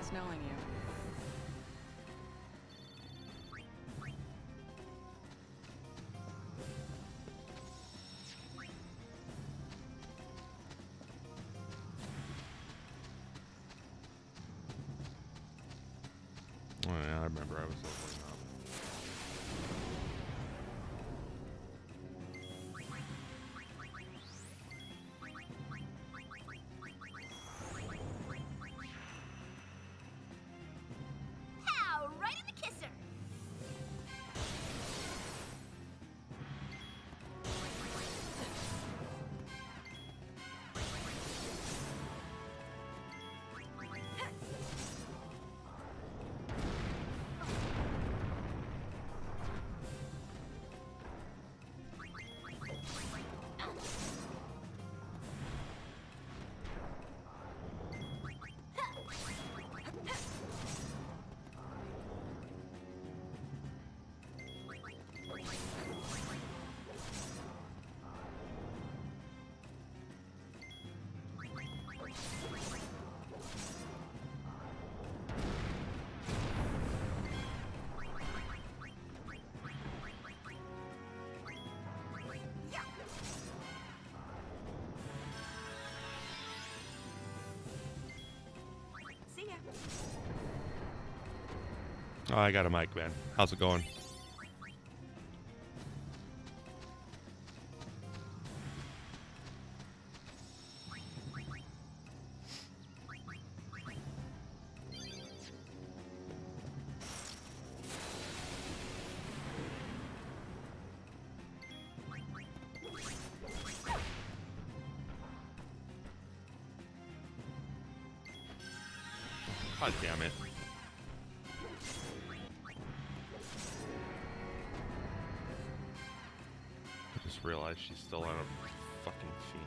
Nice knowing you. Oh yeah, I remember I was leveling up. Pow! Right in the kisser. See ya. Oh, I got a mic, man. How's it going? God damn it. I just realized she's still on a fucking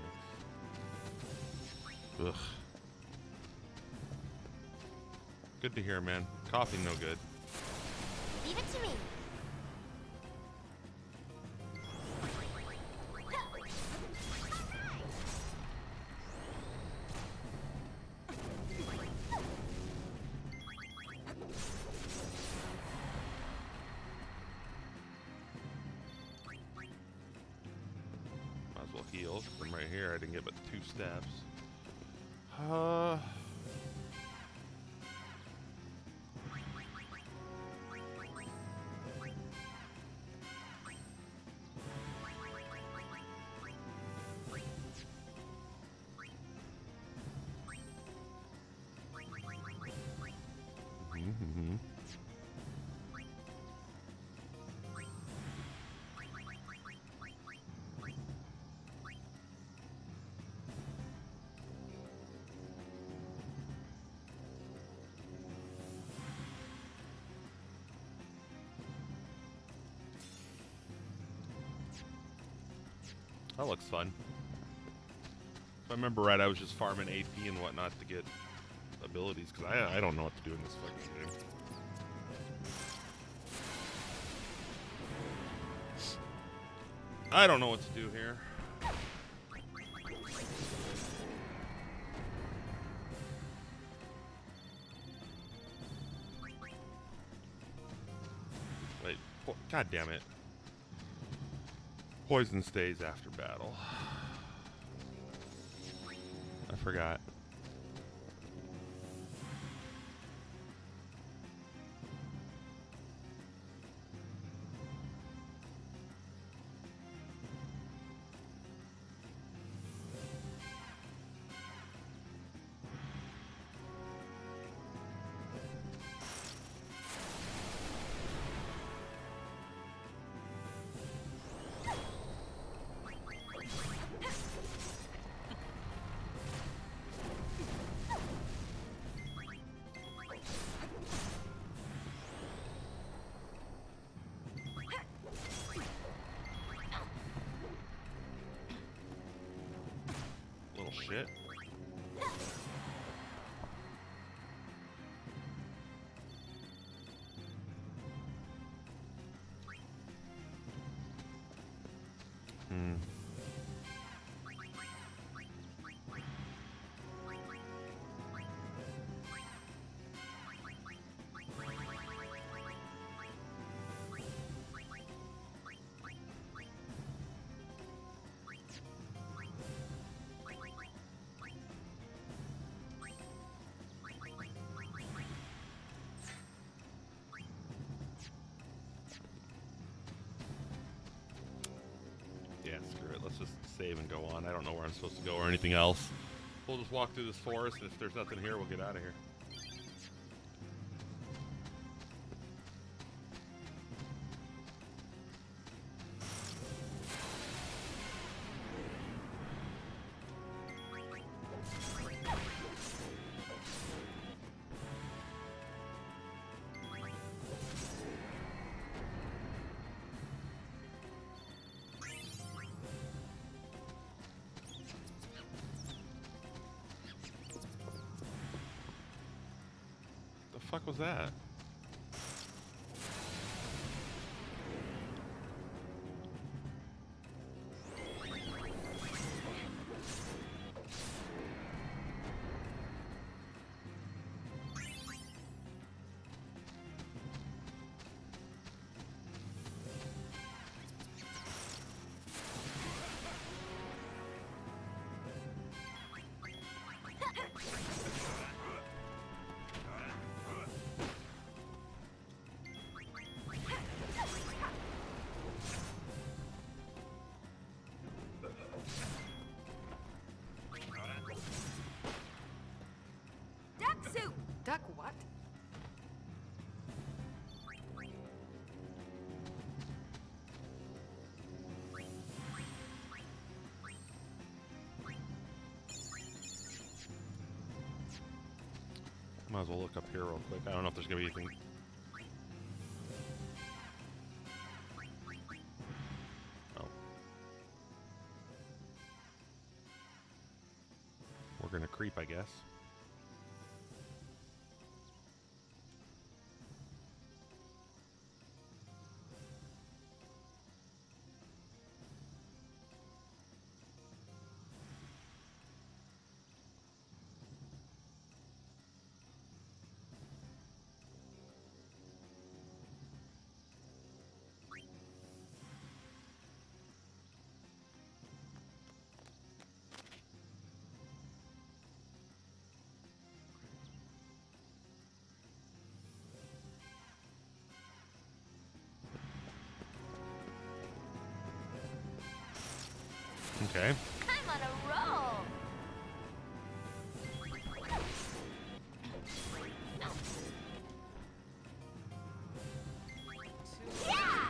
phoenix. Ugh. Good to hear, man. Coffee no good. Leave it to me. Might as well heal. I'm right here. I didn't get but 2 steps. Mm-hmm. That looks fun. If I remember right, I was just farming AP and whatnot to get abilities, because I don't know what to do in this fucking game. I don't know what to do here. Wait, god damn it. Poison stays after battle. I forgot. Little shit. let's just save and go on. I don't know where I'm supposed to go or anything else. We'll just walk through this forest, and if there's nothing here, we'll get out of here. The fuck was that? Duck soup. Duck what? Might as well look up here real quick. I don't know if there's gonna be anything. Oh. We're gonna creep, I guess. Okay. I'm on a roll. Yeah.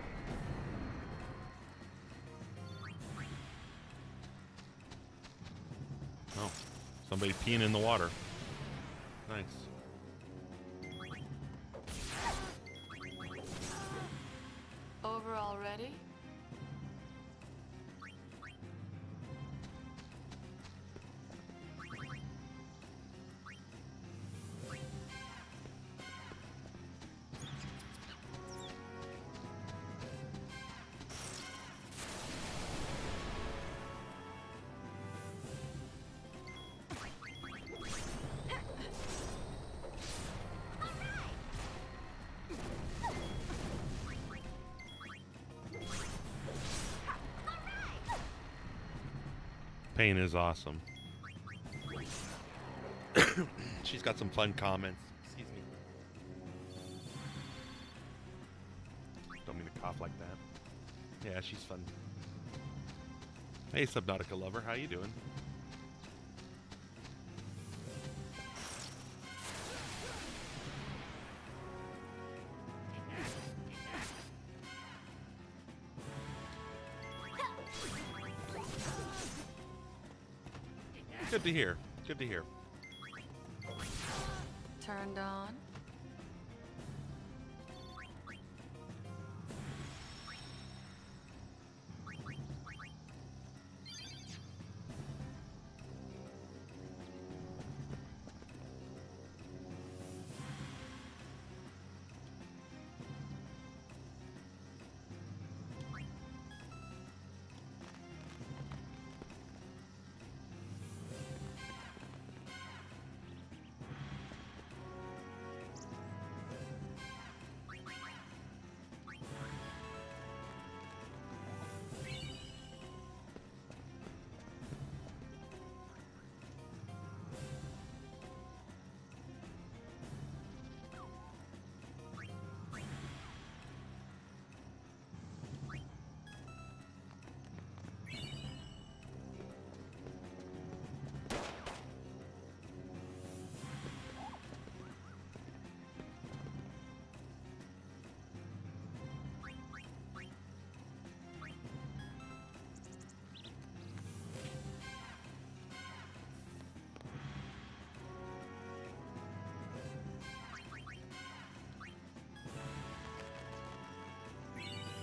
Oh. Somebody peeing in the water. Nice. Over already? Pain is awesome. She's got some fun comments. Excuse me. Don't mean to cough like that. Yeah, she's fun. Hey, Subnautica lover, how you doing? Good to hear. Good to hear. Turned on?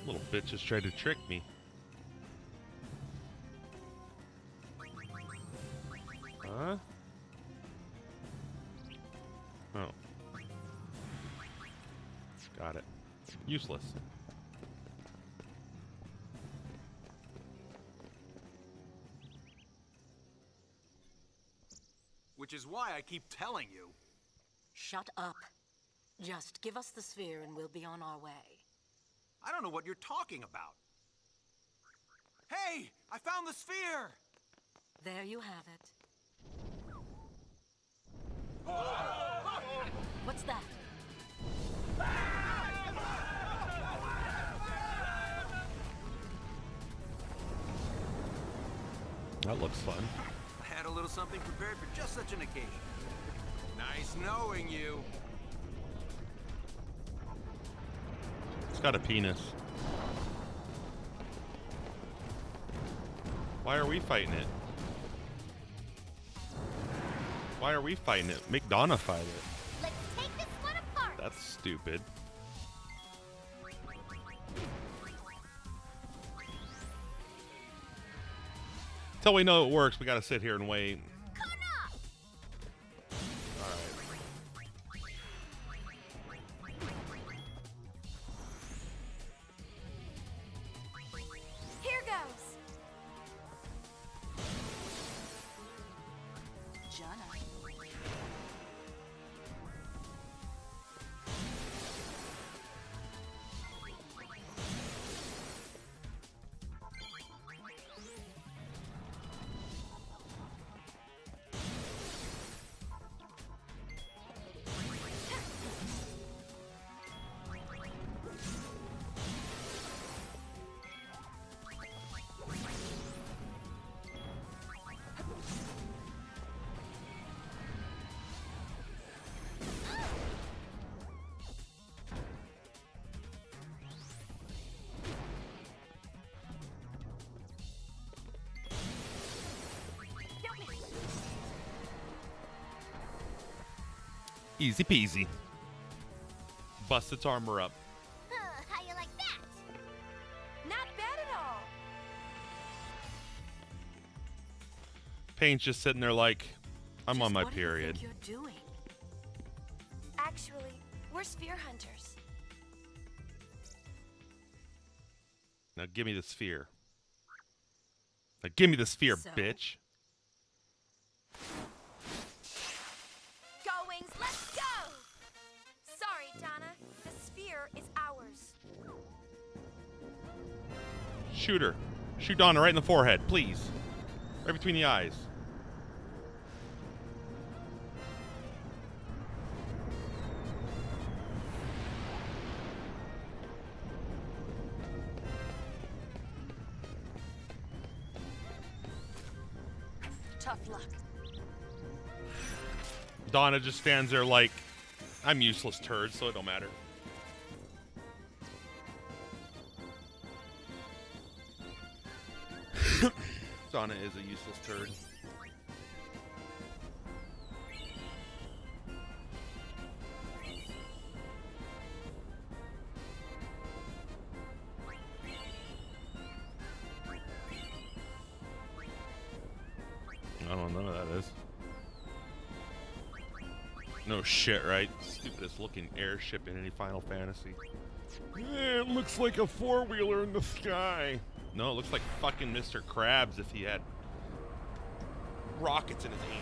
Little bitch just tried to trick me. Huh? Oh. Got it. Useless. Which is why I keep telling you. Shut up. Just give us the sphere and we'll be on our way. I don't know what you're talking about. Hey! I found the sphere! There you have it. What's that? That looks fun. I had a little something prepared for just such an occasion. Nice knowing you. It's got a penis. Why are we fighting it? Why are we fighting it? Make Donna fight it. Let's take this one apart. That's stupid. Till we know it works, we gotta sit here and wait. Here goes. Jana. Easy peasy. Bust its armor up. How you like that? Not bad at all. Pain's just sitting there like, I'm on my What period. do you think you're doing? Actually, we're sphere hunters. Now give me the sphere. Now give me the sphere, So? bitch. Goings, let's go! Sorry, Donna. The sphere is ours. Shoot her. Shoot Donna right in the forehead, please. Right between the eyes. Tough luck. Donna just stands there like, I'm useless turd, so it don't matter. Donna is a useless turd. I don't know, none of that is. No shit, right? Stupidest looking airship in any Final Fantasy. Yeah, it looks like a four-wheeler in the sky. No, it looks like fucking Mr. Krabs if he had rockets in his anus.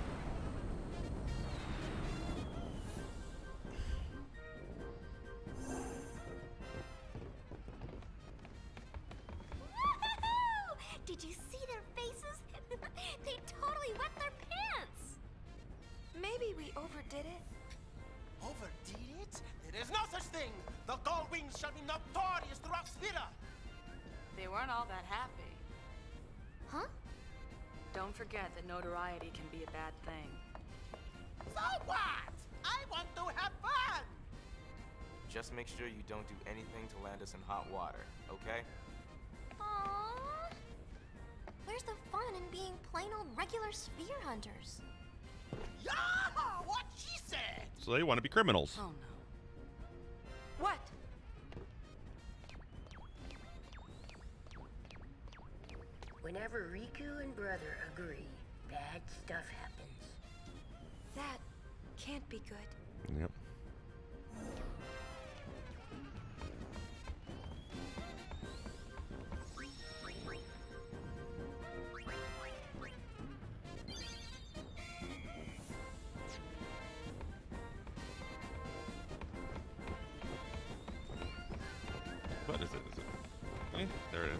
Woo-hoo-hoo! Did you see their faces? They totally wet their pants. Maybe we overdid it. Overdid it? There is no such thing! The Gold Wings shall be notorious throughout Sphera! They weren't all that happy. Huh? Don't forget that notoriety can be a bad thing. So what? I want to have fun! Just make sure you don't do anything to land us in hot water, okay? Aww. Where's the fun in being plain old regular sphere hunters? Yeah! What she said! So they want to be criminals. Oh no. What? Whenever Riku and brother agree, bad stuff happens. That can't be good. Yep. What is it? Is it? Eh, there it is.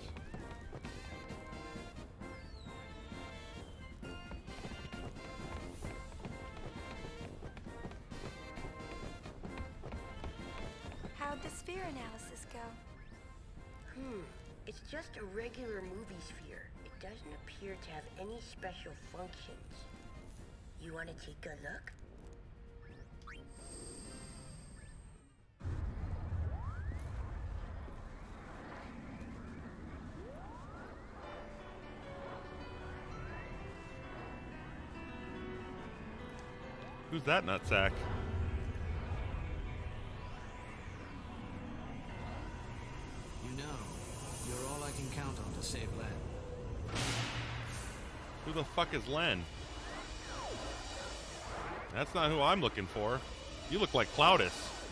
How'd the sphere analysis go? It's just a regular movie sphere. It doesn't appear to have any special functions. You want to take a look? Who's that nutsack? You know, you're all I can count on to save Len. Who the fuck is Len? That's not who I'm looking for. You look like Cloudus.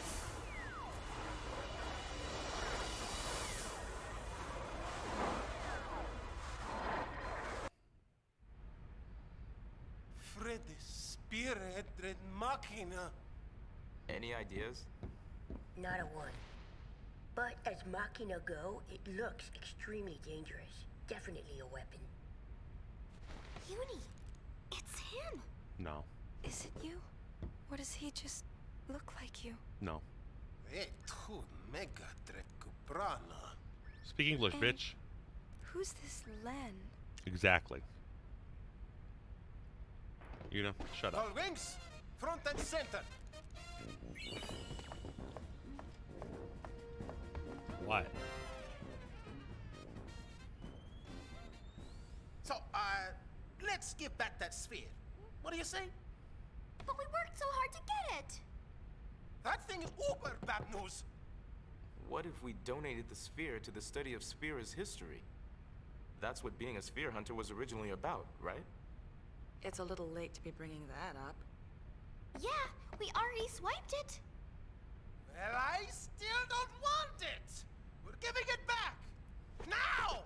Fred Spirit Red Machina. Any ideas? Not a one. But as Machina go, it looks extremely dangerous. Definitely a weapon. Uni, it's him. No. Is it you? Or does he just look like you? No. Tu mega Drekubrana. Speak English, And bitch. Who's this Len? Exactly. You know, shut up. All wings, front and center. What? So, let's give back that sphere. What do you say? But we worked so hard to get it. That thing is uber bad news. What if we donated the sphere to the study of Sphere's history? That's what being a sphere hunter was originally about, right? It's a little late to be bringing that up. Yeah, we already swiped it. Well, I still don't want it. We're giving it back. Now!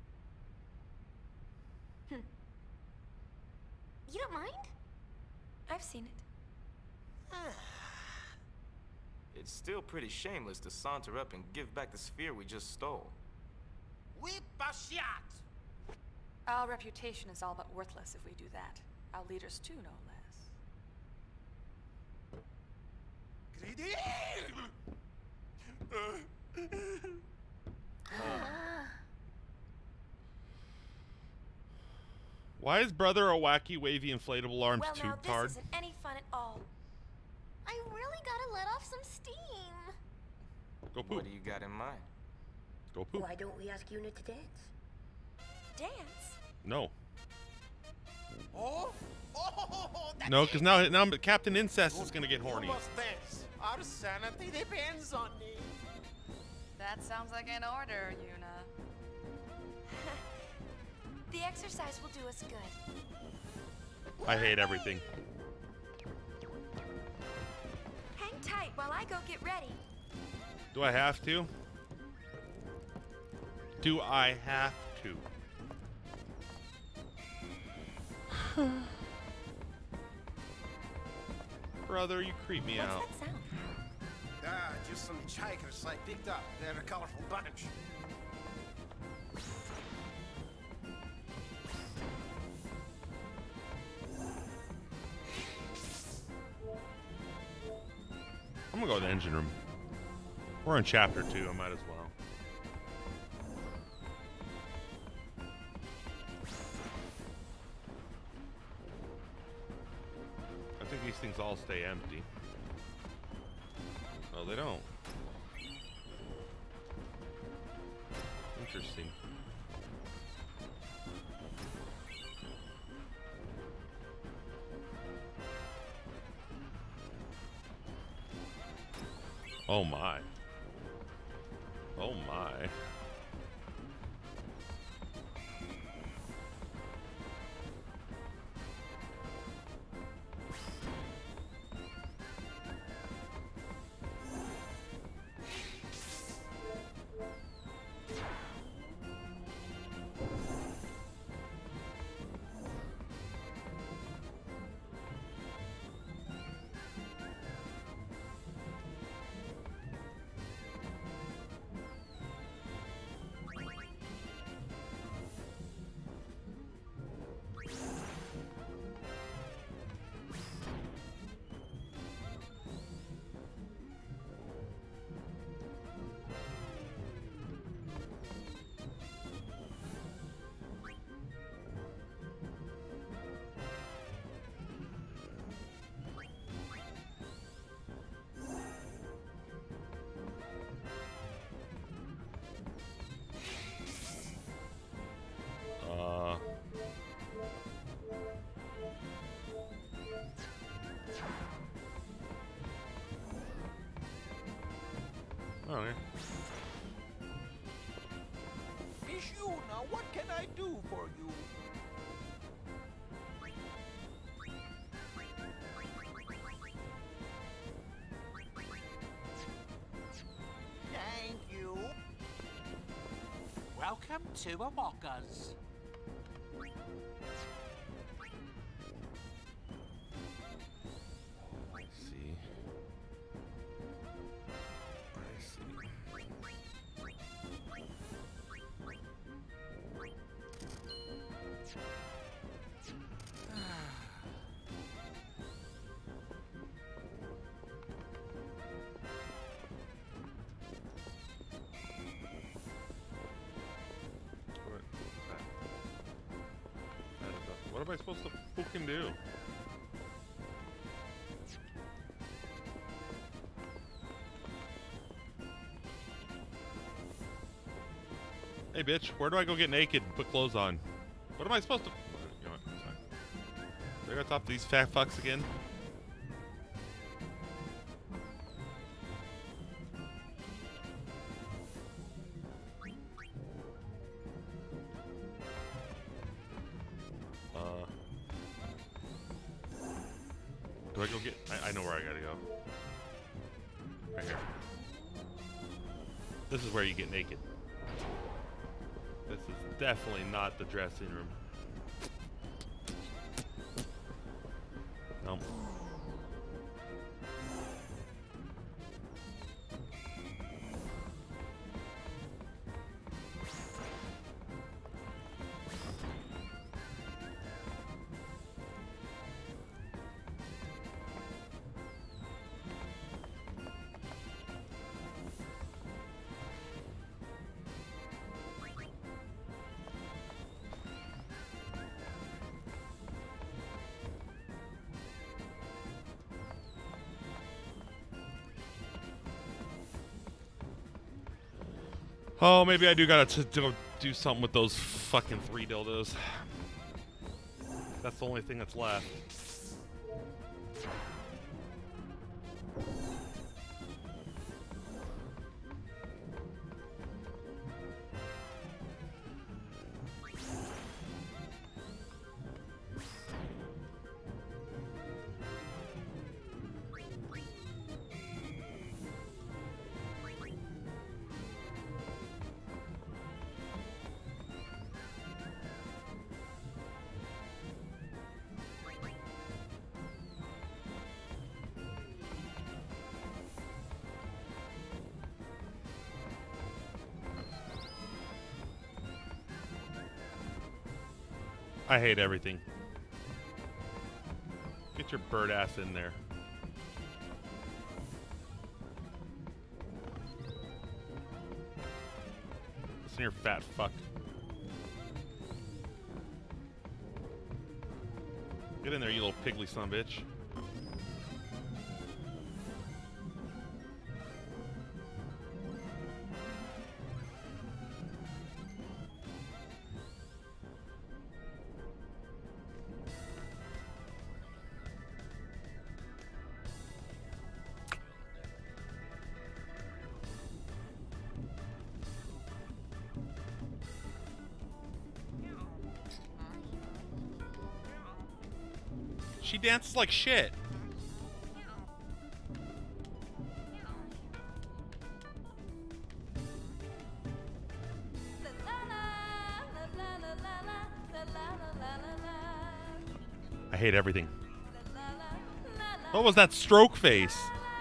You don't mind? I've seen it. It's still pretty shameless to saunter up and give back the sphere we just stole. Whip a shot. Our reputation is all but worthless if we do that. Our leaders too, no less. Greedy. Why is brother a wacky, wavy, inflatable arms Well, now tube this tard? isn't any fun at all. I really gotta let off some steam. Go poop. What do you got in mind? Go poop. Why don't we ask Una to dance? Dance? No. Oh, that's No, it. because now Captain Incest is gonna get You horny. must dance. Our sanity depends on it. That sounds like an order, Yuna. The exercise will do us good. I hate everything. Hang tight while I go get ready. Do I have to? Do I have to? Brother, you creep me out. What's that sound? Just some hikers I picked up. They're a colorful bunch. I'm gonna go to the engine room. We're in chapter 2, I might as well. I think these things all stay empty. Oh, they don't. Interesting. Oh my. Oh my. Oh, yeah. Miss Yuna, what can I do for you? Thank you. Welcome to Amoka's. I see. I see. What am I supposed to fucking do? Hey bitch, where do I go get naked and put clothes on? What am I supposed to... You know what, it's fine. Do I gotta talk to these fat fucks again? Do I go get... I know where I gotta go. Right here. This is where you get naked. This is definitely not the dressing room. Nope. Oh, maybe I do gotta do something with those fucking 3 dildos. That's the only thing that's left. I hate everything. Get your bird ass in there. Listen here, fat fuck. Get in there, you little piggly son of a bitch. She dances like shit. I hate everything. What was that stroke face?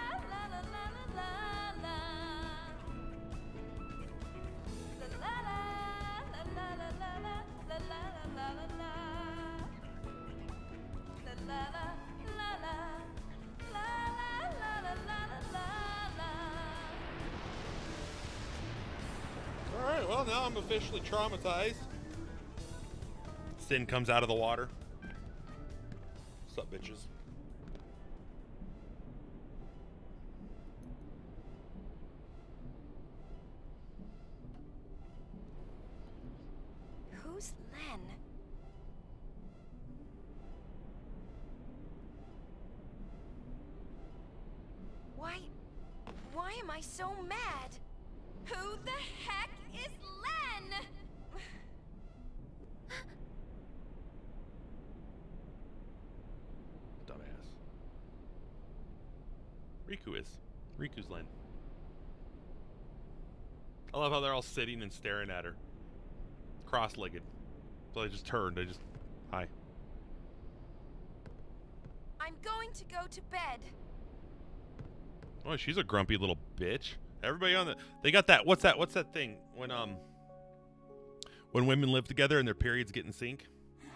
Alright, well now I'm officially traumatized. Sin comes out of the water. What's up, bitches? Who's Len? Why am I so mad? Who the heck is Len? Dumbass. Riku is. Riku's Len. I love how they're all sitting and staring at her. Cross-legged. So they just turned. They just... Hi. I'm going to go to bed. Oh, she's a grumpy little bitch. Everybody on the... They got that... What's that thing? When women live together and their periods get in sync?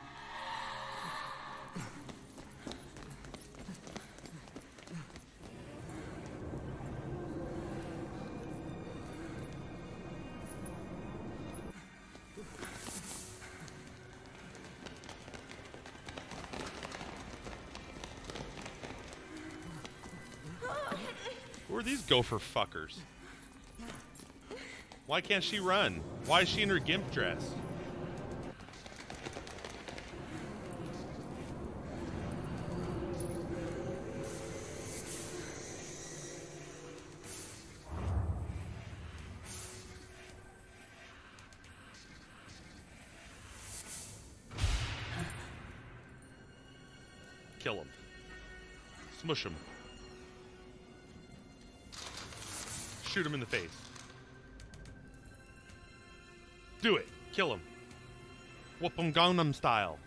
Who are these gopher fuckers? Why can't she run? Why is she in her gimp dress? Kill him. Smush him. Shoot him in the face. Do it. Kill him. Whoop him Gangnam style.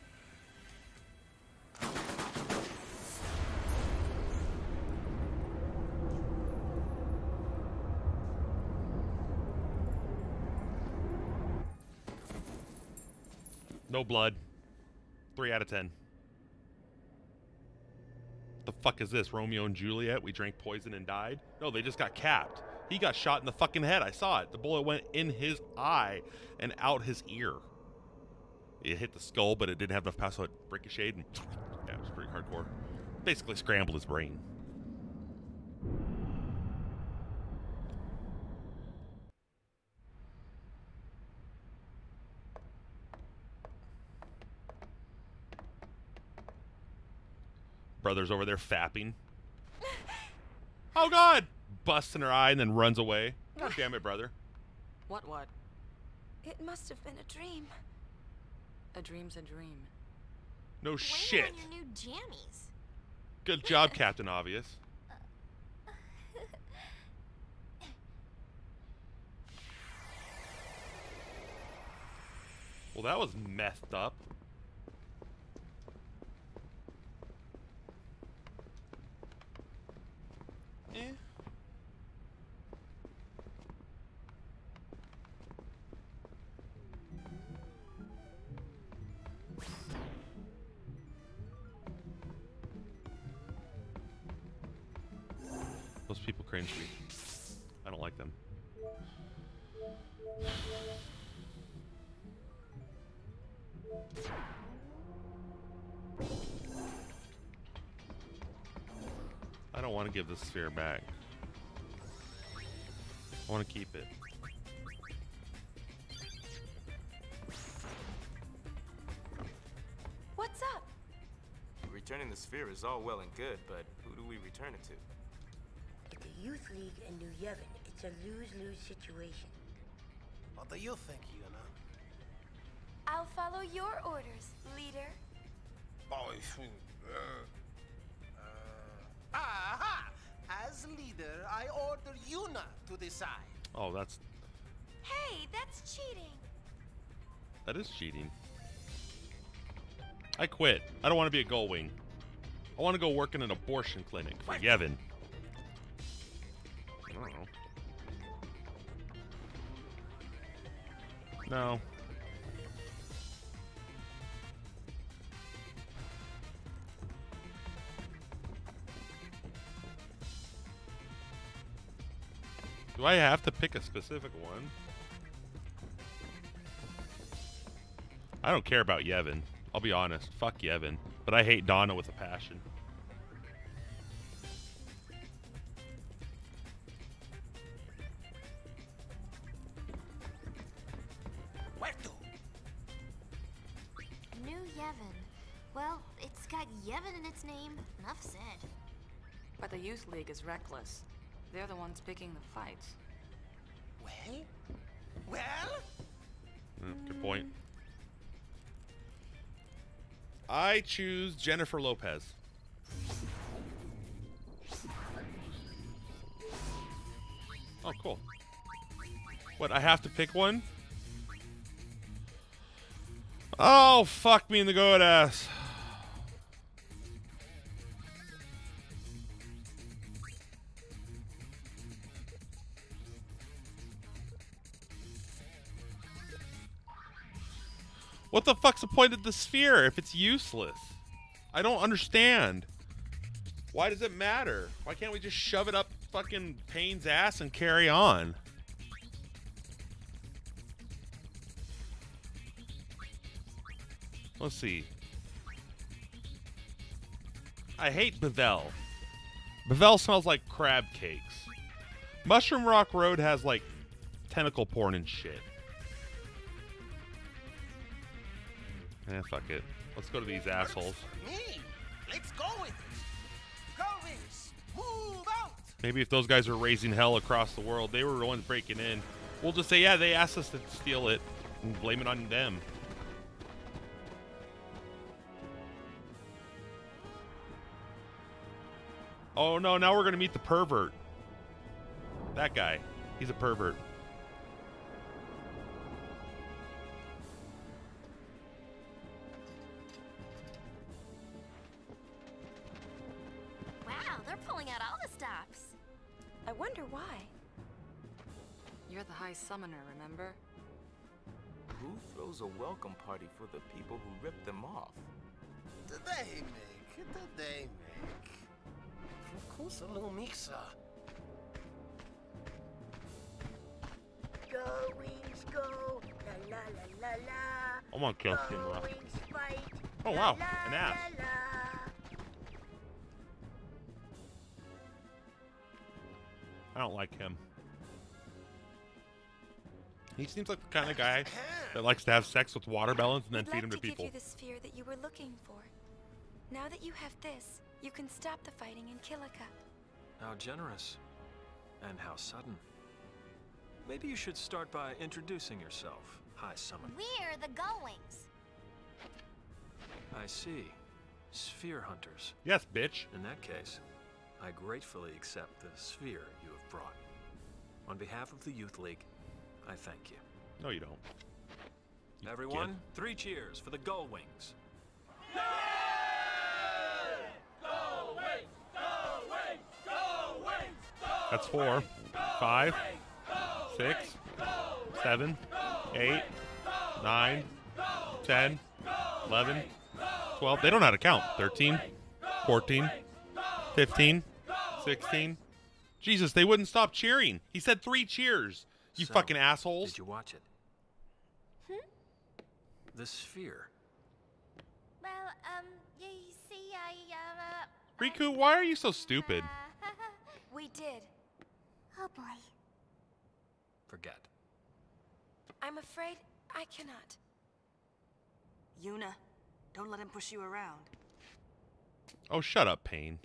No blood. 3 out of 10. The fuck is this? Romeo and Juliet? We drank poison and died? No, they just got capped. He got shot in the fucking head. I saw it. The bullet went in his eye and out his ear. It hit the skull, but it didn't have enough power, so it ricocheted. And yeah, it was pretty hardcore. Basically scrambled his brain. Brother's over there fapping. Oh God! Busts in her eye and then runs away. God damn it, brother. What? It must have been a dream. A dream's a dream. No Blame shit. it on your new jammies. Good job, Captain Obvious. Well, that was messed up. Eh. Those people cringe me. I don't like them. I don't want to give the sphere back. I want to keep it. What's up? Returning the sphere is all well and good, but who do we return it to? At the Youth League in New Yevon, it's a lose-lose situation. What do you think, Yuna? I'll follow your orders, leader. Aha! As leader, I order Yuna to decide. Oh, that's... Hey, that's cheating. That is cheating. I quit. I don't want to be a gull wing. I want to go work in an abortion clinic for Yevon. I don't know. No. Do I have to pick a specific one? I don't care about Yevon. I'll be honest. Fuck Yevon. But I hate Donna with a passion. Where to? New Yevon. Well, it's got Yevon in its name. Enough said. But the Youth League is reckless. They're the ones picking the fights. Well? Good point. I choose Jennifer Lopez. Oh, cool. What, I have to pick one? Oh, fuck me in the goat ass. What the fuck's the point of the sphere if it's useless? I don't understand. Why does it matter? Why can't we just shove it up fucking Payne's ass and carry on? Let's see. I hate Bevel. Bevel smells like crab cakes. Mushroom Rock Road has like tentacle porn and shit. Fuck it. Let's go to these assholes. Me. Let's go with it. Go, Vince. Move out. Maybe if those guys are raising hell across the world, they were the ones breaking in. We'll just say, yeah, they asked us to steal it and blame it on them. Oh no, now we're gonna meet the pervert. That guy. He's a pervert. Wow, they're pulling out all the stops. I wonder why. You're the High Summoner, remember? Who throws a welcome party for the people who ripped them off? Did they make? Of course, a little mixer. Go, wings, go. La la la la la. I'm gonna kill him. Go, wings, fight. Oh wow, La, an la, ass. la, la. I don't like him. He seems like the kind of guy that likes to have sex with watermelons and then We'd feed like them to people. give you the sphere that you were looking for. Now that you have this, you can stop the fighting in Kilika. How generous. And how sudden. Maybe you should start by introducing yourself, High Summoner. We're the Gullwings. I see. Sphere hunters. Yes, bitch. In that case, I gratefully accept the sphere you have brought. On behalf of the Youth League, I thank you. No, you don't. You Everyone, kid. 3 cheers for the Gullwings. That's 4, 5, 6, 7, 8, 9, 10, 11, 12. They don't know how to count. 13, 14, 15, 16. Jesus, they wouldn't stop cheering. He said 3 cheers. You So, fucking assholes. Did you watch it? The sphere. Well, you see, Riku, why are you so stupid? We did. Oh boy. Forget. I'm afraid I cannot. Yuna, don't let him push you around. Oh, shut up, Payne.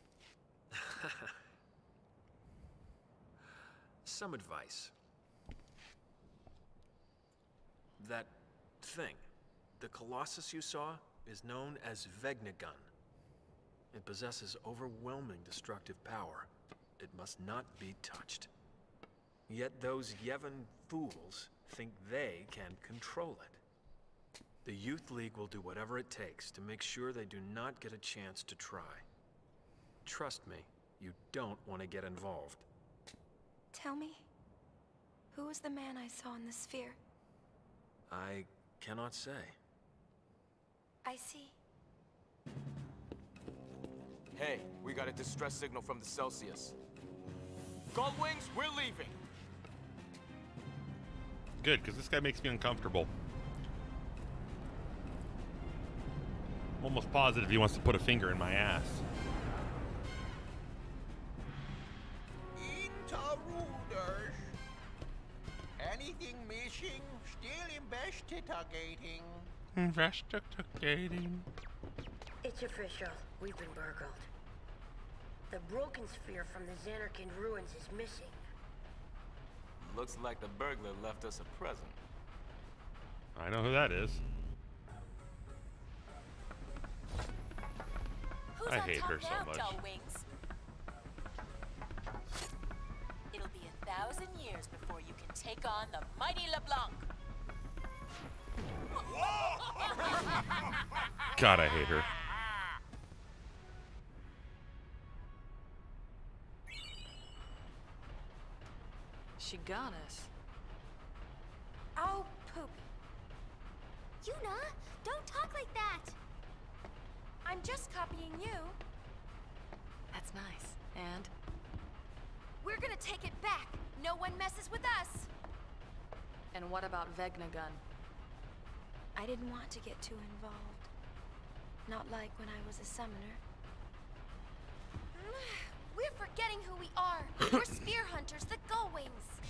Some advice. That thing, the Colossus you saw, is known as Vegnagun. It possesses overwhelming destructive power. It must not be touched. Yet those Yevon fools think they can control it. The Youth League will do whatever it takes to make sure they do not get a chance to try. Trust me, you don't want to get involved. Tell me, who was the man I saw in the sphere? I cannot say. I see. Hey, we got a distress signal from the Celsius. Gullwings, we're leaving. Good, because this guy makes me uncomfortable. I'm almost positive he wants to put a finger in my ass. Interruders. Anything missing? Still investigating. Investigating. It's official. We've been burgled. The broken sphere from the Xanarkand ruins is missing. Looks like the burglar left us a present. I know who that is. Who's I on hate top her so now, much. Doll Wings? It'll be 1,000 years before you can take on the mighty LeBlanc. God, I hate her. She got us. Oh, poop. Yuna, don't talk like that. I'm just copying you. That's nice. And? We're gonna take it back. No one messes with us. And what about Vegnagun? I didn't want to get too involved. Not like when I was a summoner. We're forgetting who we are. We're spear hunters, the Gullwings.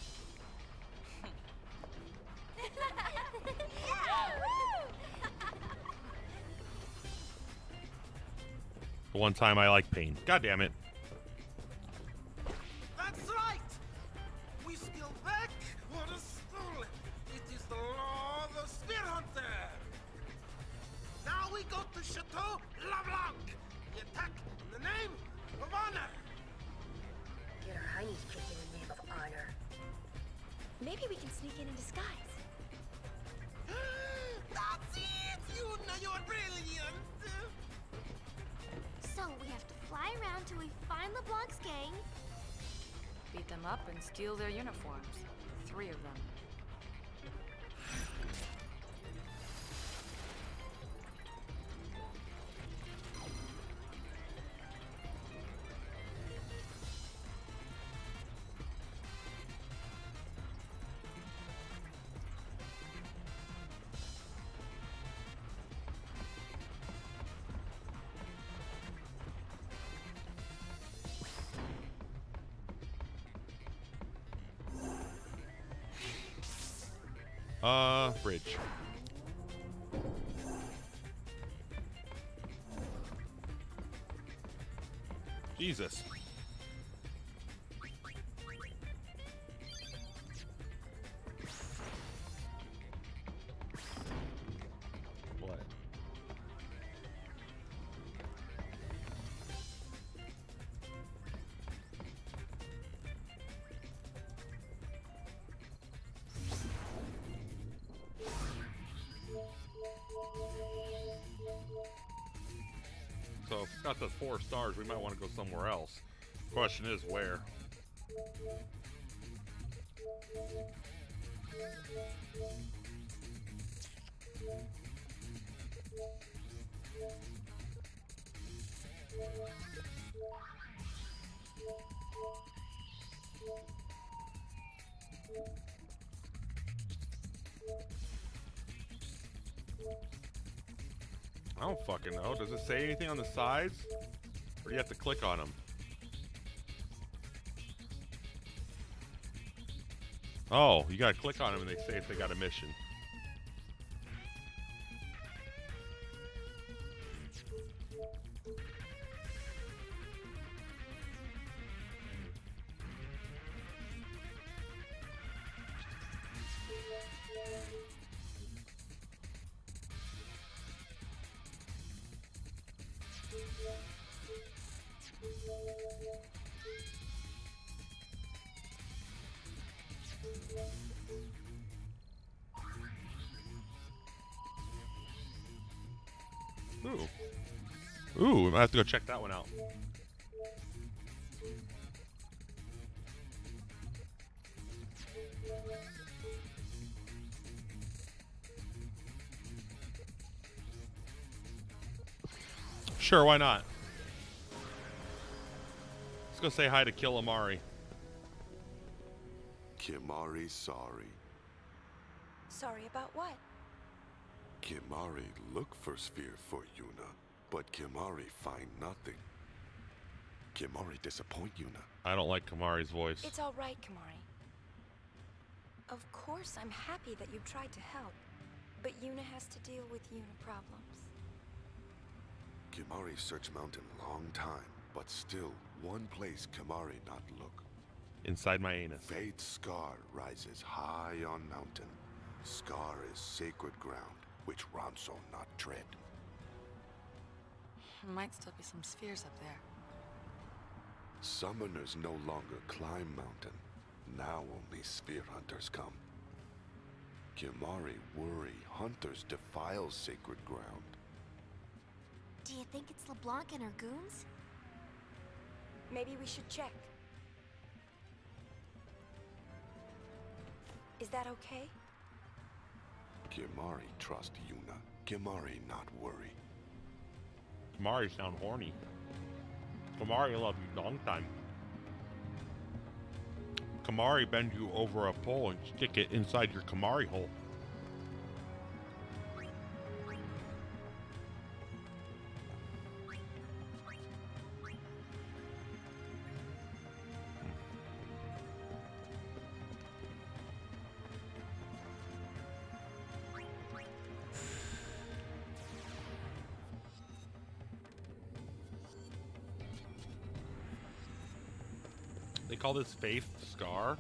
The one time I like pain. God damn it. That's right! We still back what is stolen. It is the law of the Spear Hunter. Now we go to Chateau LeBlanc. We attack in the name of honor. Get our heinies kicked in the name of honor. Maybe we can sneak in disguise. That's it! Yuna, you're brilliant! So we have to fly around till we find LeBlanc's gang. Beat them up and steal their uniforms. 3 of them. Bridge. Jesus. What? So if it's got the 4 stars, we might want to go somewhere else. Question is where. I don't fucking know. Does it say anything on the sides? Or do you have to click on them? Oh, you gotta click on them and they say if they got a mission. Ooh. Ooh, I have to go check that one out. Sure, why not? Let's go say hi to Killamari. Kimari sorry. Sorry about what? Kimari look for sphere for Yuna, but Kimari find nothing. Kimari disappoint Yuna. I don't like Kamari's voice. It's all right, Kamari. Of course, I'm happy that you tried to help, but Yuna has to deal with Yuna problems. Kimari search mountain long time, but still one place Kimari not look. inside my anus. Fate's scar rises high on mountain. Scar is sacred ground, which Ronso not tread. There might still be some spheres up there. Summoners no longer climb mountain. Now only sphere hunters come. Kimahri worry hunters defile sacred ground. Do you think it's LeBlanc and her goons? Maybe we should check. Is that okay? Kimahri trust Yuna. Kimahri not worry. Kimahri sound horny. Kimahri love you long time. Kimahri bend you over a pole and stick it inside your Kimahri hole. They call this Faith Scar.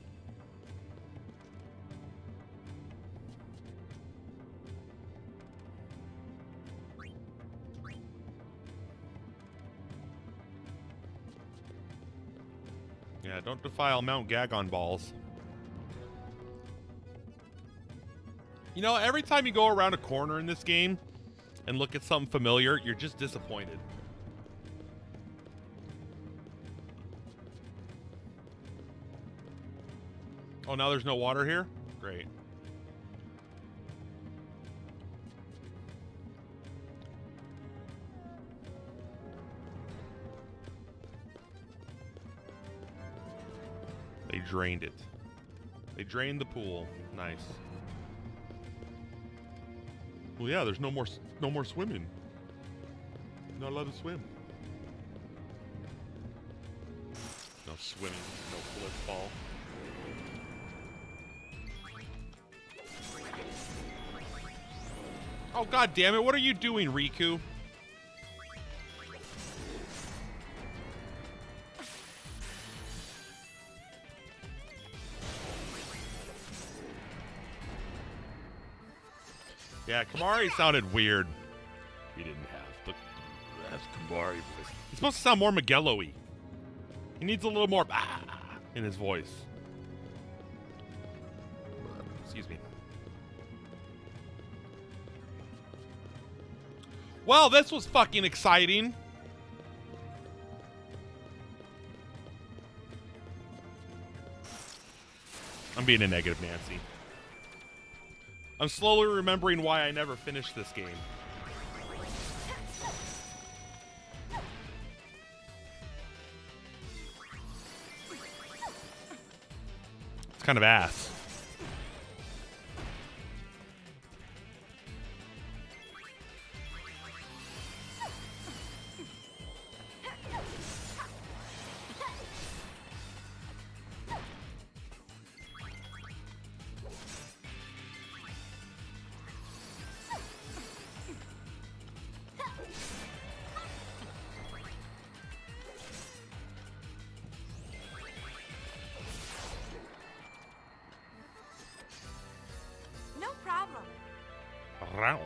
Yeah, don't defile Mount Gagon balls. You know, every time you go around a corner in this game and look at something familiar, you're just disappointed. Oh, now there's no water here? Great. They drained it. They drained the pool. Nice. Well, yeah, there's no more swimming. Not allowed to swim. No swimming, no flip ball. Oh, god damn it, what are you doing, Riku? Yeah, Kimahri sounded weird. He didn't have that's Kimahri voice. He's supposed to sound more Magello-y. He needs a little more in his voice. Excuse me. Well, this was fucking exciting. I'm being a negative Nancy. I'm slowly remembering why I never finished this game. It's kind of ass. No problem. Row.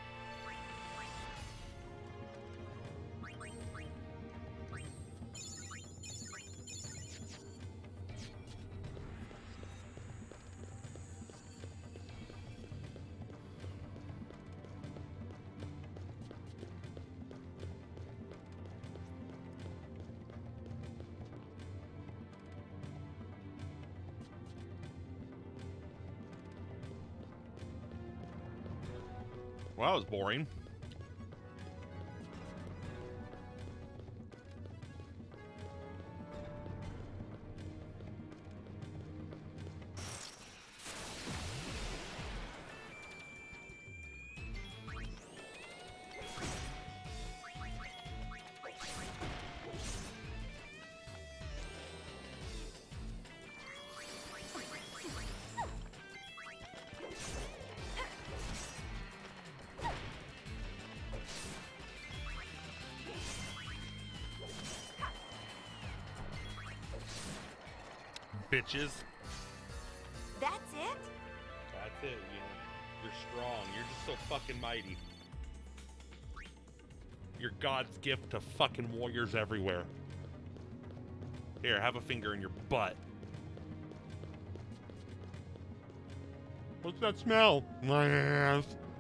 Well, that was boring. bitches. That's it? That's it, you know. You're strong. You're just so fucking mighty. You're God's gift to fucking warriors everywhere. Here, have a finger in your butt. What's that smell? My ass.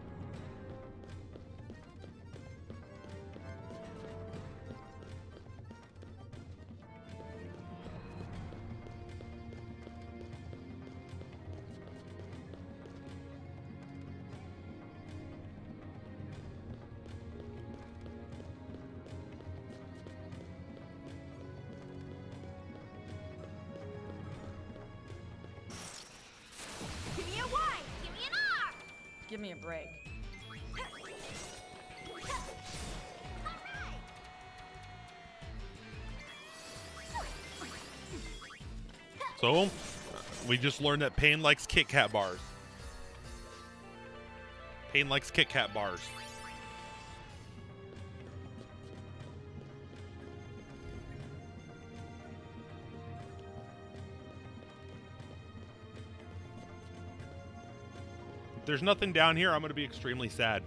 Give me a Y! Give me an R! Give me a break. So, we just learned that Pain likes Kit Kat bars. Pain likes Kit Kat bars. If there's nothing down here, I'm going to be extremely sad.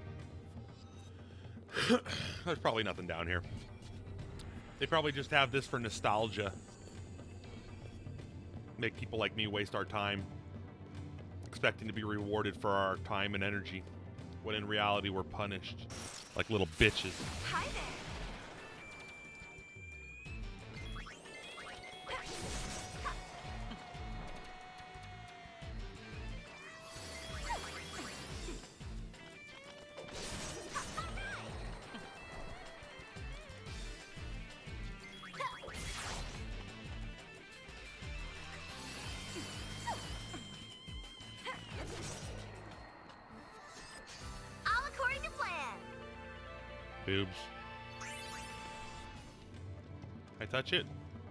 There's probably nothing down here. They probably just have this for nostalgia. Make people like me waste our time expecting to be rewarded for our time and energy, when in reality we're punished like little bitches. Hi there! All according to plan. Boobs. I touch it.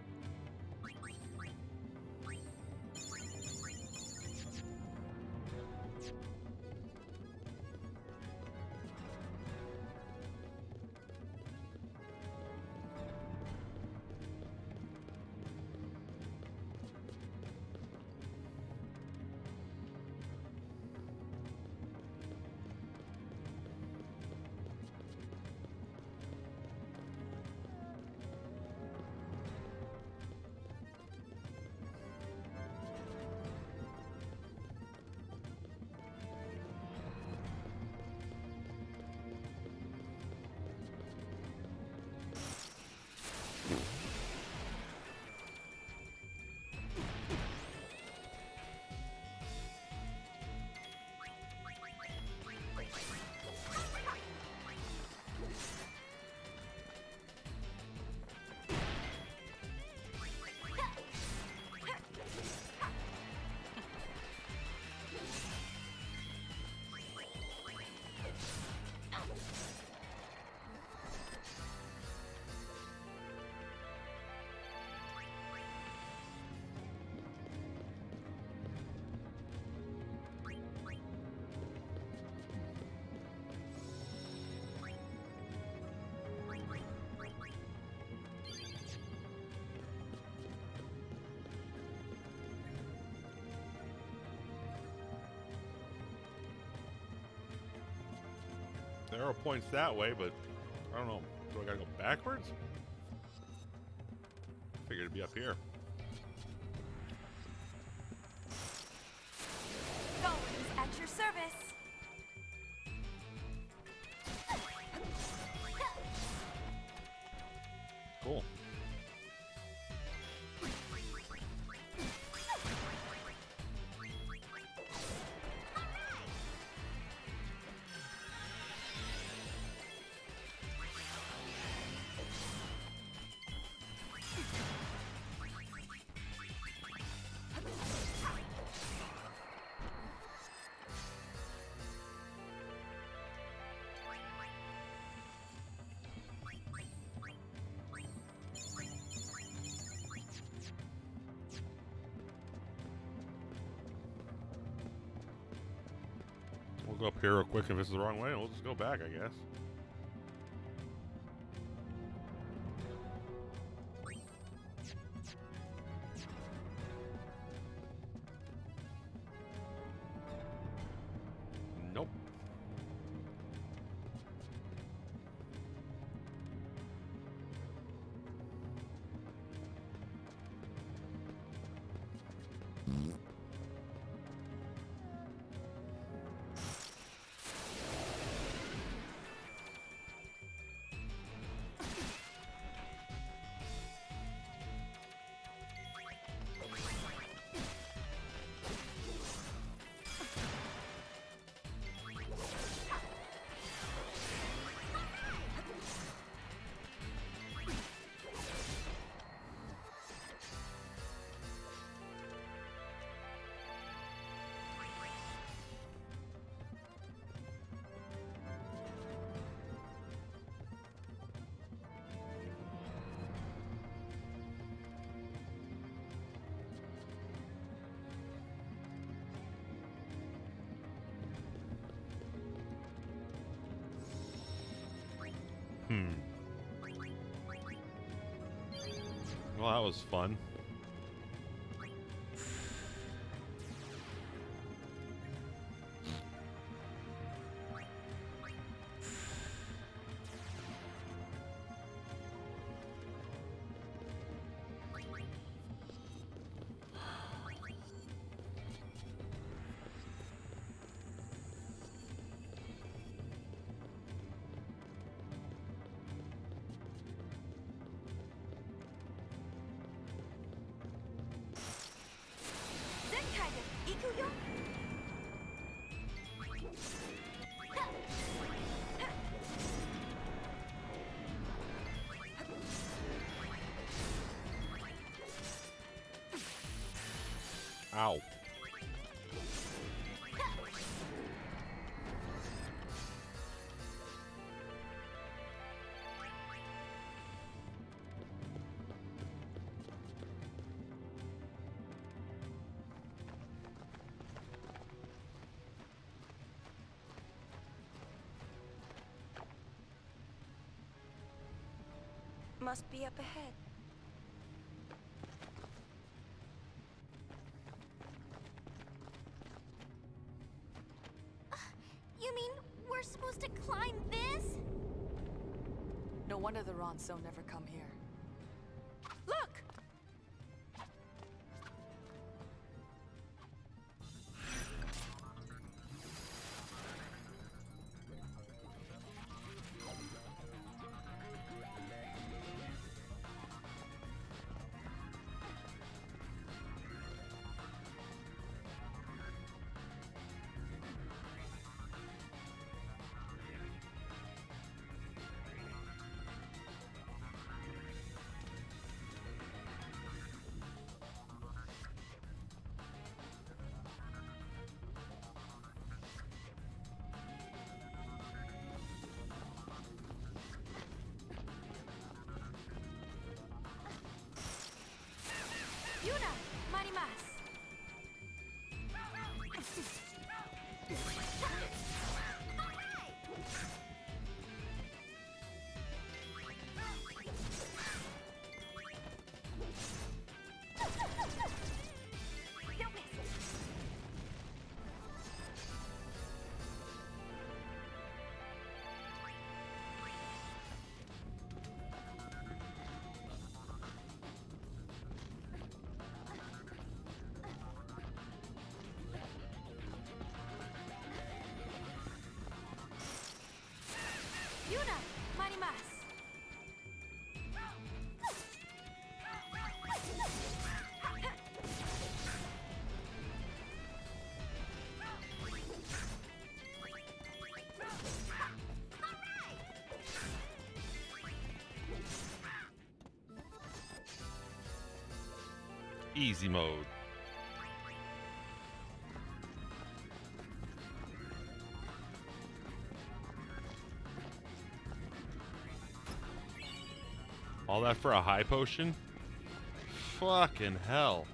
The arrow points that way, but I don't know. Do I gotta go backwards? Figured it'd be up here. Golems at your service. Cool. We'll go up here real quick if this is the wrong way, and we'll just go back, I guess. Well, that was fun. Ow. Must be up ahead. You mean we're supposed to climb this? No wonder the Ronso never come here. Look! Yuna, marimas. Yuna, marimas. Easy mode. All that for a high potion? Fucking hell.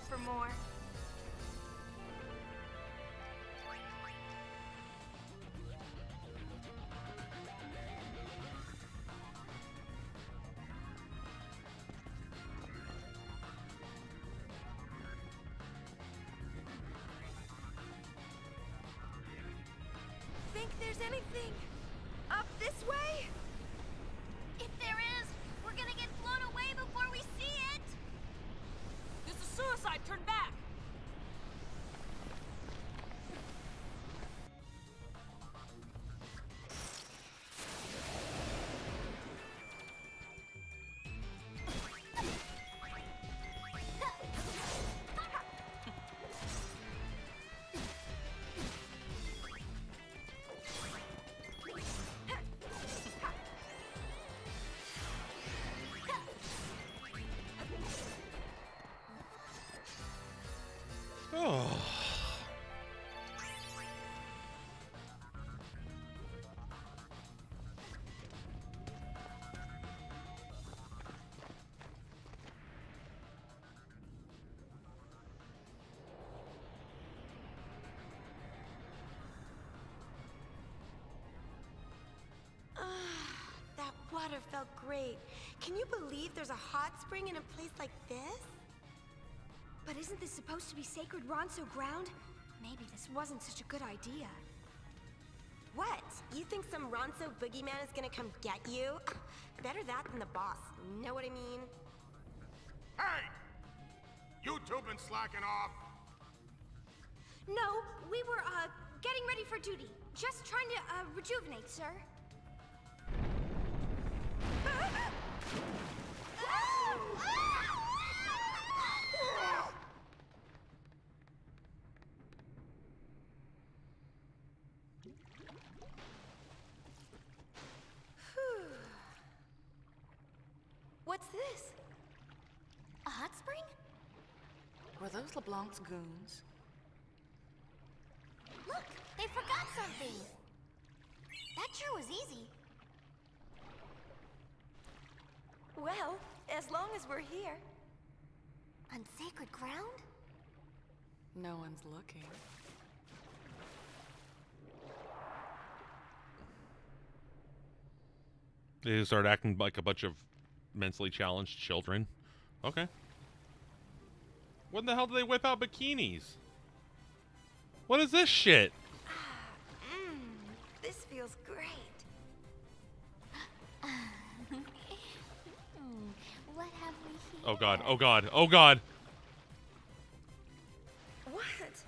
for more. Think there's anything up this way? If there is, we're gonna get blown away before we see it! This is suicide! Turn back! Oh. That water felt great. Can you believe there's a hot spring in a place like this? But isn't this supposed to be sacred Ronso ground? Maybe this wasn't such a good idea. What? You think some Ronso boogeyman is gonna come get you? Better that than the boss. Know what I mean? Hey! You two been slacking off? No, we were, getting ready for duty. Just trying to, rejuvenate, sir. What's this? A hot spring? Were those LeBlanc's goons? Look, they forgot something. That sure was easy. Well, as long as we're here. On sacred ground? No one's looking. They start acting like a bunch of mentally challenged children. Okay. When the hell do they whip out bikinis? What is this shit? This feels great. What have we here? Oh god, oh god, oh god! What?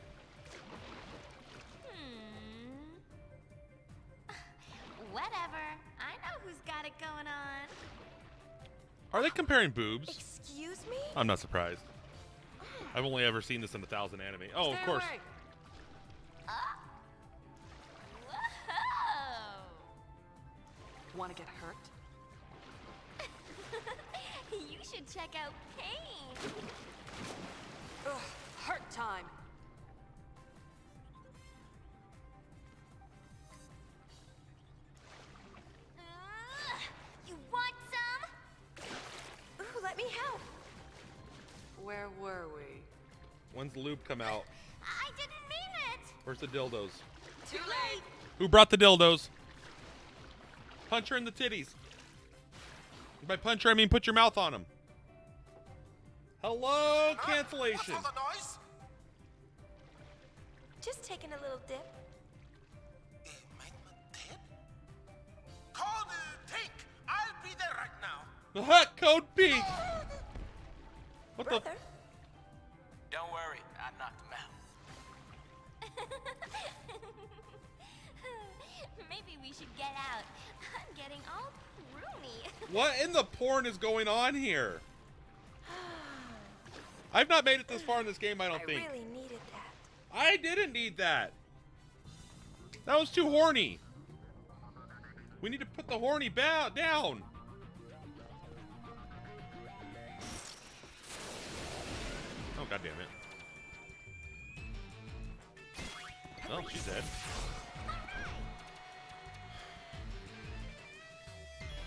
Whatever. I know who's got it going on. Are they comparing boobs? Excuse me? I'm not surprised. I've only ever seen this in 1,000 anime. Oh, of course. Away. Whoa! Want to get hurt? You should check out Pain. Ugh, hurt time. You want some? Ooh, let me help. Where were we? When's the lube come out? I didn't mean it. Where's the dildos? Too late. Who brought the dildos? Punch her in the titties. By punch her, I mean put your mouth on them. Hello, cancellation. What's all the noise? Just taking a little dip. Code Pink. I'll be there right now. The hot code pink. What Brother? the? Don't worry, I knocked him out. Maybe we should get out. I'm getting all pruny. What in the porn is going on here? I've not made it this far in this game, I don't think. I really needed that. I didn't need that. That was too horny. We need to put the horny down. Oh, god damn it. Oh, she's dead.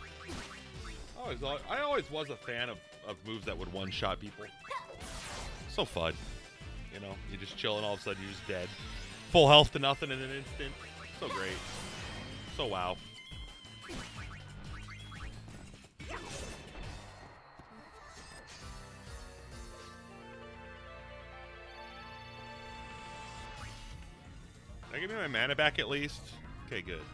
I always was a fan of moves that would one-shot people. So fun. You know, you just chill and all of a sudden you're just dead. Full health to nothing in an instant. So great. So wow. Can I give me my mana back at least? Okay, good.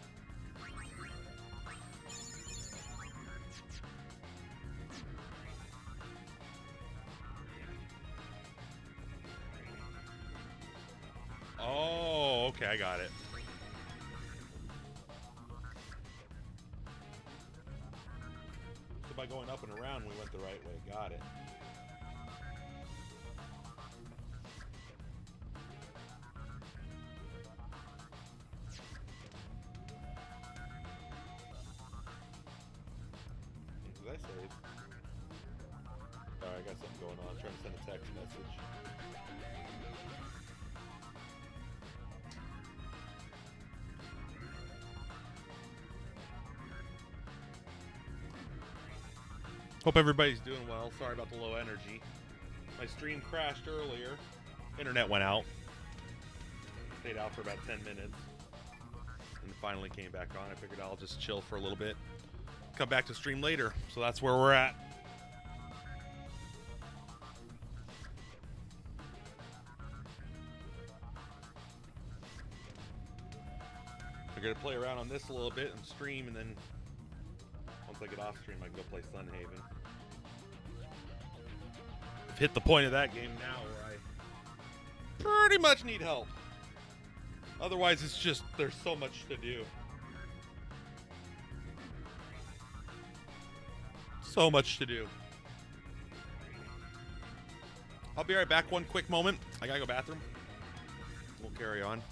Oh, okay, I got it. So by going up and around, we went the right way. Got it. Did I save? Alright, I got something going on. I'm trying to send a text message. Hope everybody's doing well. Sorry about the low energy. My stream crashed earlier. Internet went out. Stayed out for about 10 minutes. And finally came back on. I figured I'll just chill for a little bit. Come back to stream later. So that's where we're at. I'm going to play around on this a little bit and stream, and then once I get off stream, I can go play Sunhaven. I've hit the point of that game now where I pretty much need help. Otherwise, it's just, there's so much to do. So much to do. I'll be right back one quick moment. I gotta go bathroom. We'll carry on.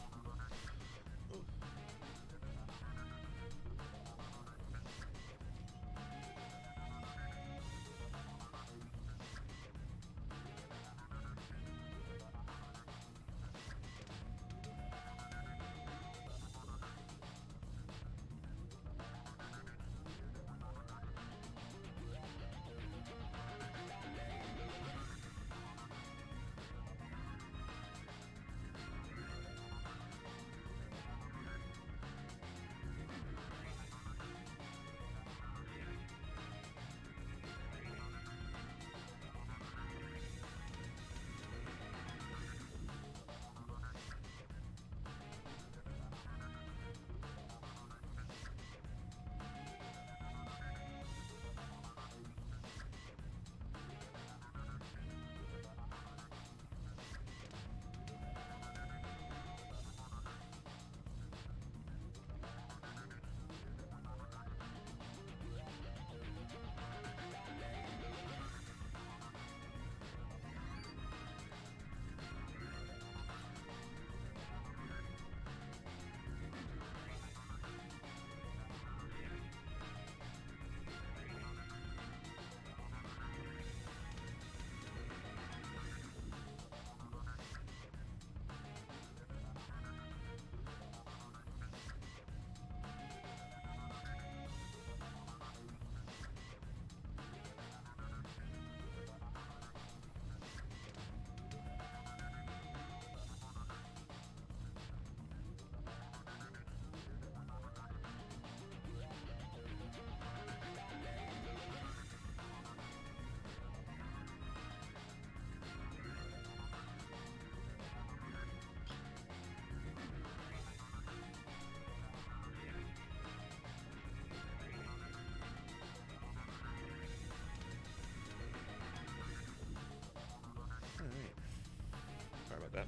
Sorry about that.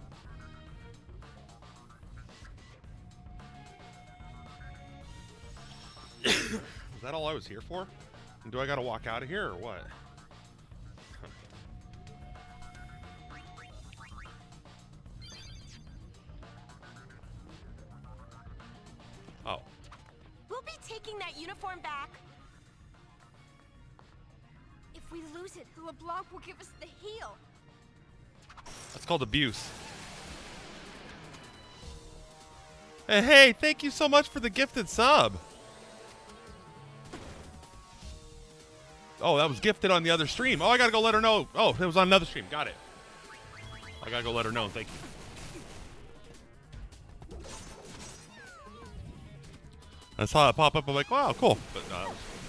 Is that all I was here for? And do I gotta walk out of here or what? Oh. We'll be taking that uniform back. If we lose it, LeBlanc will give us the heel. That's called abuse. Hey, thank you so much for the gifted sub. Oh, that was gifted on the other stream. Oh, I gotta go let her know. Oh, it was on another stream. Got it. I gotta go let her know. Thank you. I saw it pop up. I'm like, wow, cool. But no,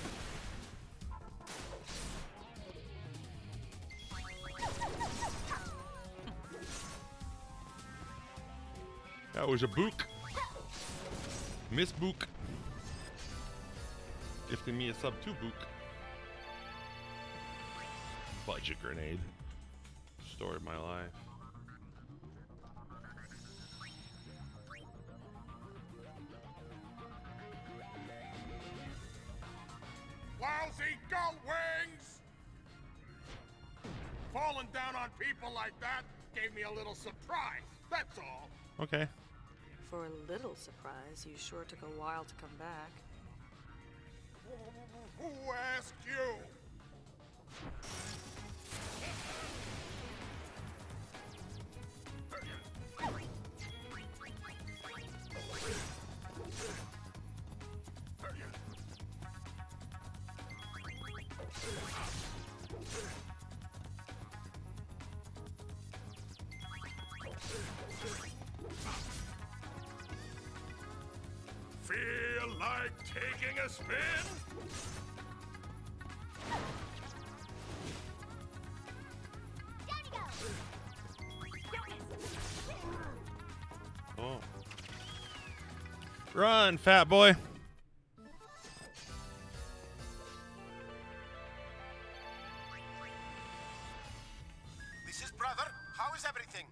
that was a book. Miss Book. Gifting me a sub 2 book. Budget grenade. Story of my life. Lousy goat wings! Falling down on people like that gave me a little surprise, that's all. Okay. For a little surprise, you sure took a while to come back. Who asked you? Feel like taking a spin? Oh. Run, fat boy. This is brother. How is everything?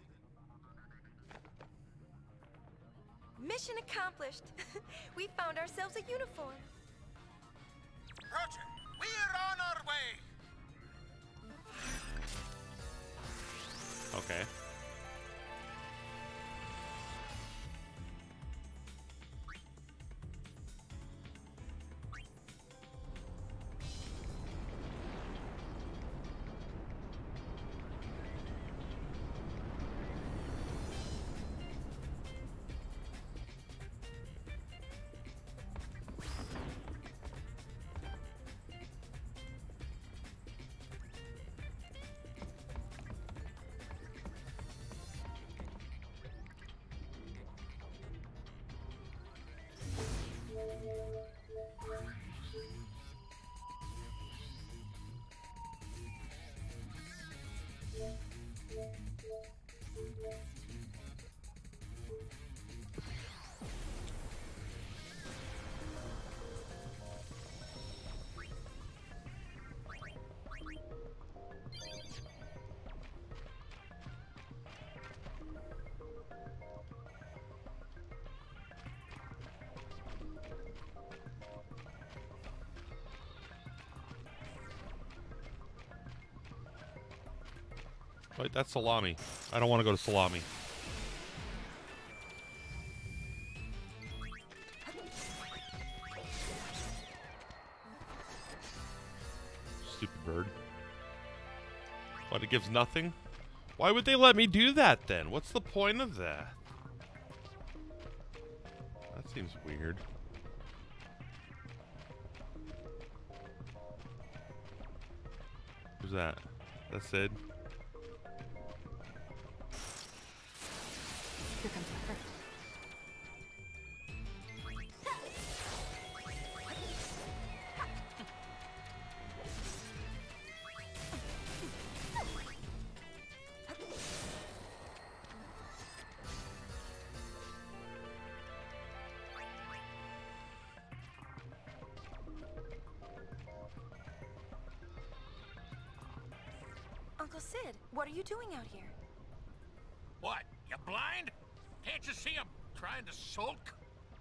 Mission accomplished. We found ourselves a uniform. Roger. We're on our way. Okay. Wait, that's salami. I don't want to go to salami. Stupid bird. What, it gives nothing? Why would they let me do that then? What's the point of that? That seems weird. Who's that? That's Sid. Here comes the hurt. Uncle Sid, what are you doing out here? What? You blind? Can't you see I'm trying to sulk?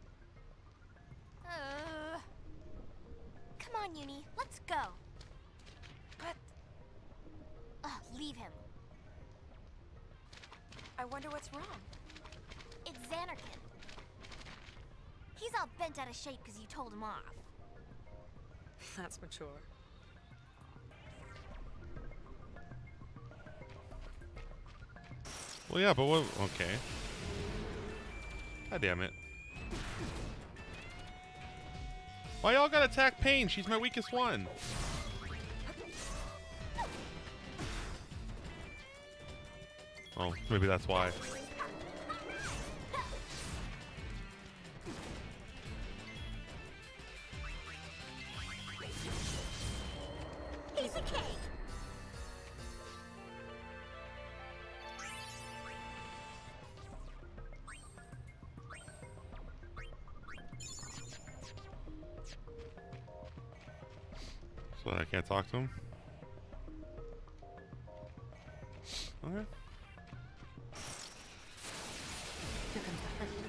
Come on, Uni, let's go. But Leave him. I wonder what's wrong. It's Xanarkin. He's all bent out of shape because you told him off. That's mature. Well, yeah, but what? Okay. God damn it. Why y'all gotta attack Pain? She's my weakest one. Oh, maybe that's why. Piece of cake. So I can't talk to him? Okay. Here comes the first.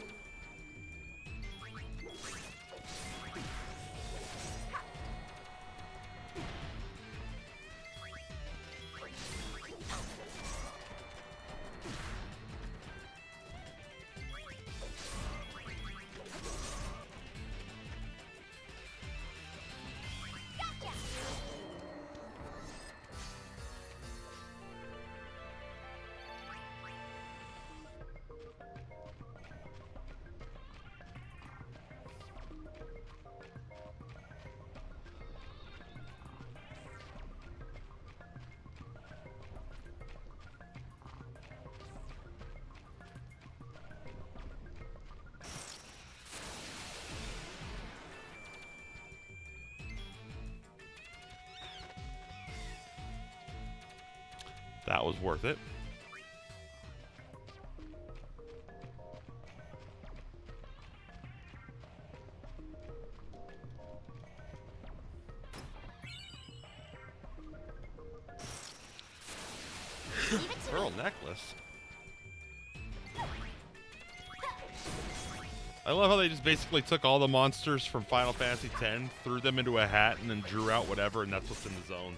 That was worth it. Pearl necklace. I love how they just basically took all the monsters from Final Fantasy X, threw them into a hat, and then drew out whatever, and that's what's in the zone.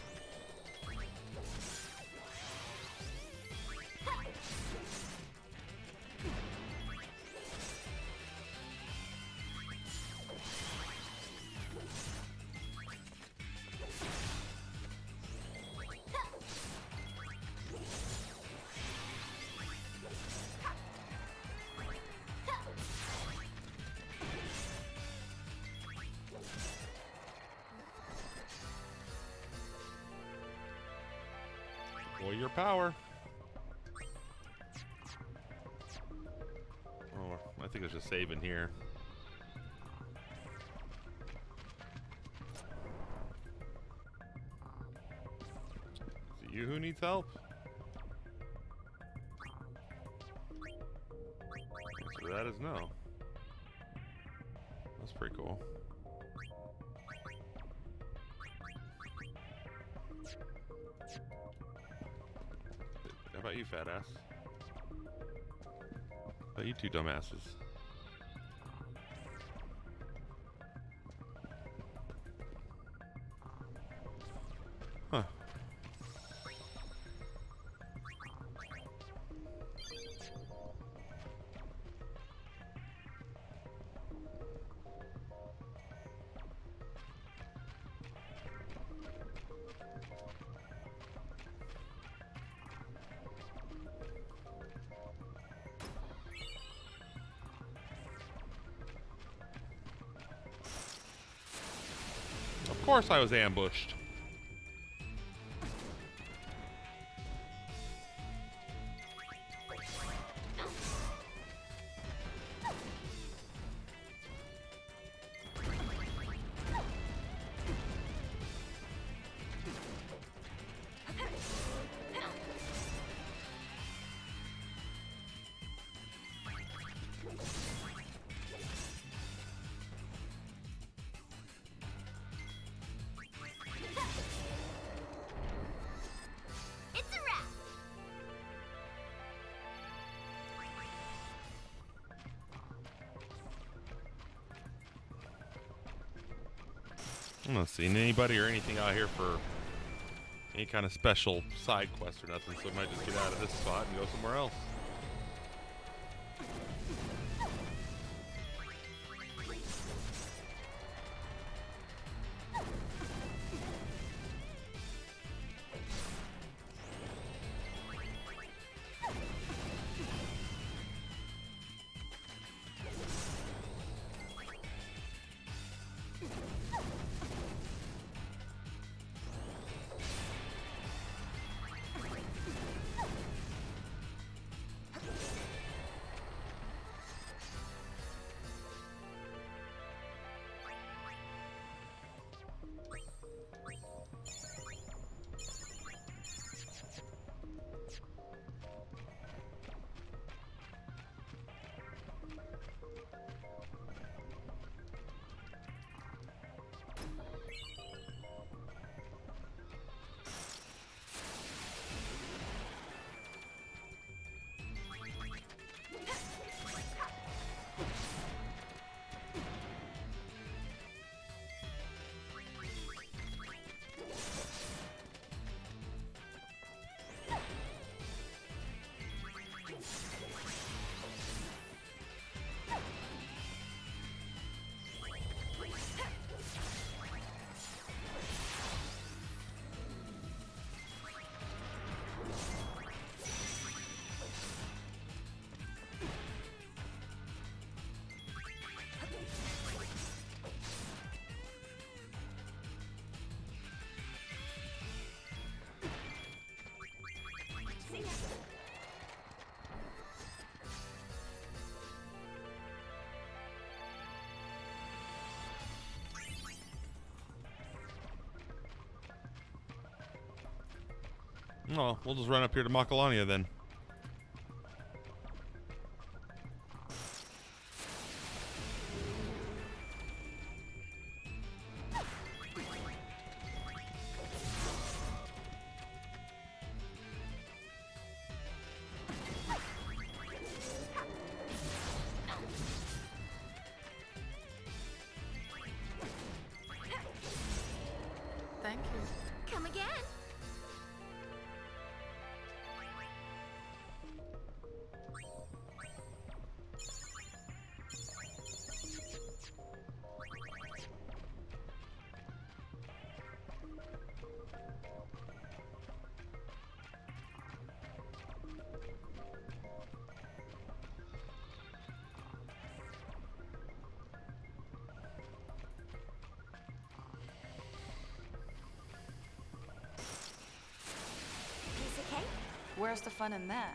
Your power. Oh, I think there's a save in here. Is it you who needs help? Answer to that is no. That's pretty cool. How about you, fat ass? How about you two dumbasses? Huh. Of course I was ambushed. I'm not seeing anybody or anything out here for any kind of special side quest or nothing, so I might just get out of this spot and go somewhere else. Oh, we'll just run up here to Macalania then. Thank you. Come again. Piece of cake? Where's the fun in that?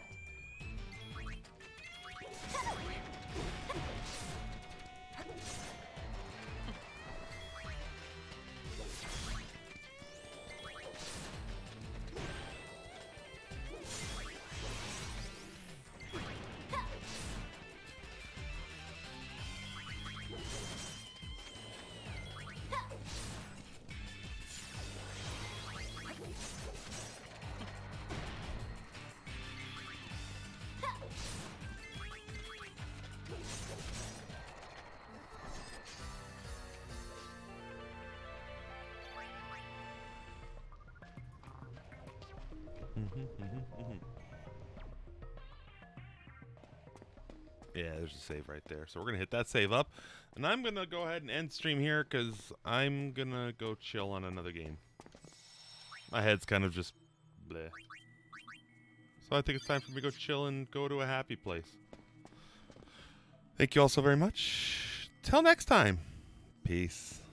Yeah, there's a save right there. So we're going to hit that save up. And I'm going to go ahead and end stream here because I'm going to go chill on another game. My head's kind of just bleh. So I think it's time for me to go chill and go to a happy place. Thank you all so very much. Till next time. Peace.